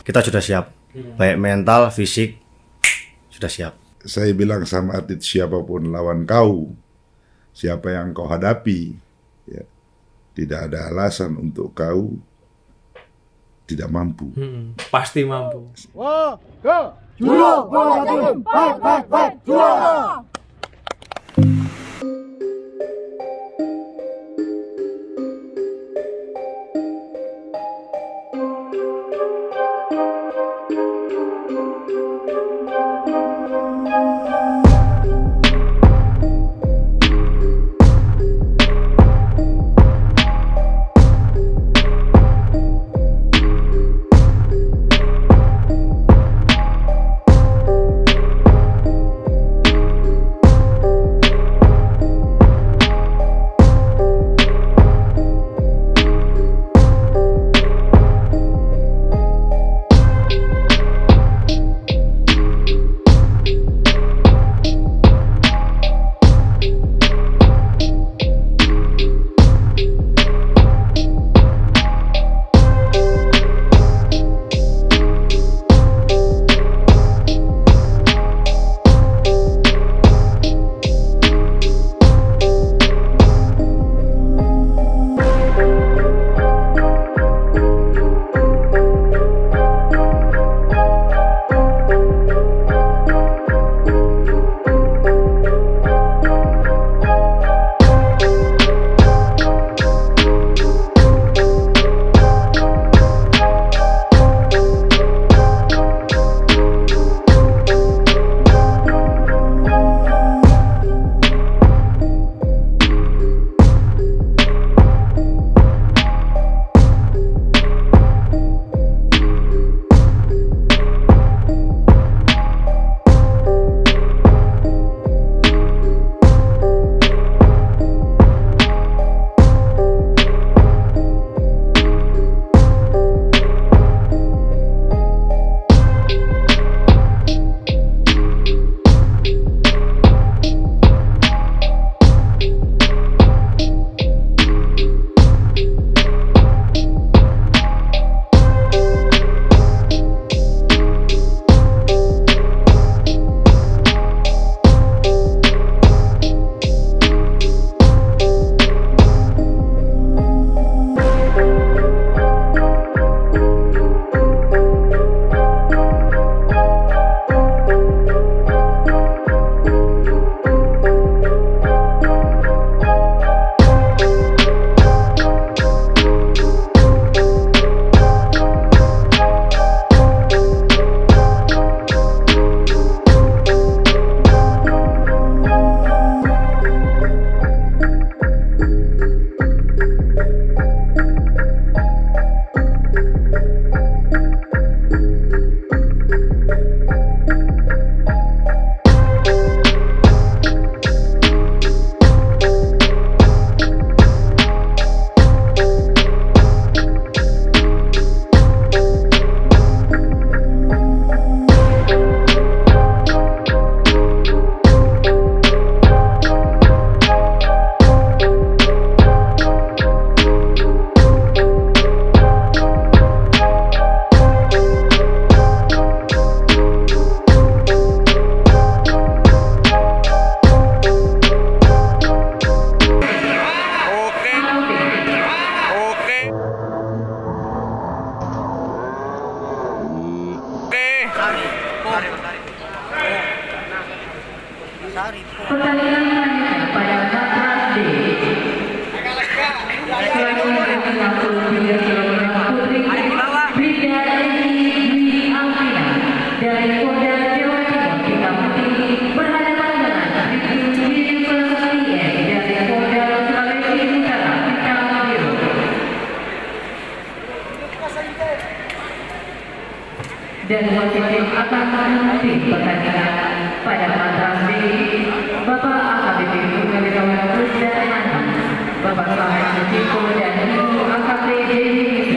kita sudah siap. Baik mental, fisik, sudah siap. Saya bilang sama atlet siapapun lawan kau, siapa yang kau hadapi, ya, tidak ada alasan untuk kau tidak mampu. Pasti mampu. Wah, go! Judo, fight, judo! Pertandingan selanjutnya pada Matras D. Selanjutnya 53 kg putri Brida Eni Dwi Alvina dari Polda Jawa Timur hitam putih berhadapan dengan Brigjen University M dari Polda Sulawesi Utara hitam biru. Dan wasit akan memimpin pertandingan pada Matras D, Bapak AKBP Purnawirawan Rusda Mandi, Bapak Selamat Sucipto dan Ibu AKP Dewi.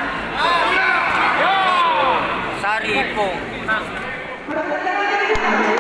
Saripung.